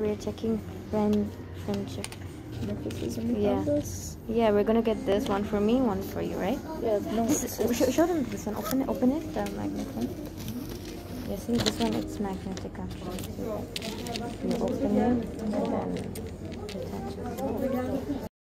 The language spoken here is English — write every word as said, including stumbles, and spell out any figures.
we're checking friend friendship. Yeah. Yeah. Yeah, we're gonna get this one for me, one for you, right? Yeah, no. This is, show, show them this one. Open it, open it, the magnet one. Yeah, see, this one, it's magnetic actually. So you open it and then attach it.